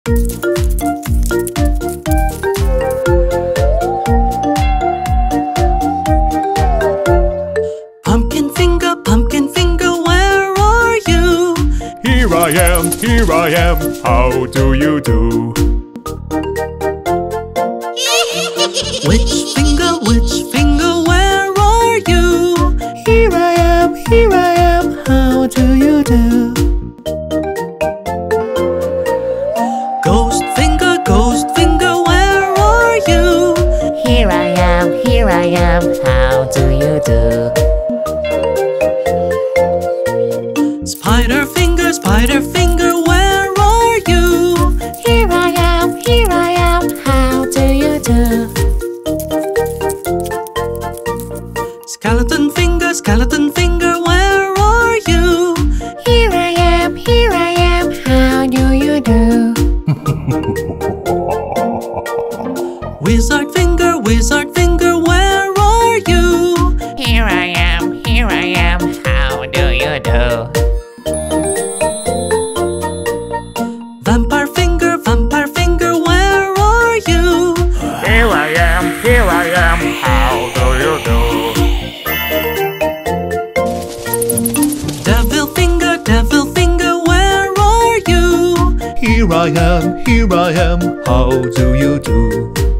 Pumpkin finger, where are you? Here I am, how do you do? Which finger, where are you? Here I am, how do you do? Ghost finger, where are you? Here I am, how do you do? Spider finger, where are you? Here I am, how do you do? Skeleton finger, where are you? Here I am, how do you do? Wizard finger, where are you? Here I am, how do you do? Vampire finger, where are you? Here I am, how do you do? Devil finger, where are you? Here I am, how do you do?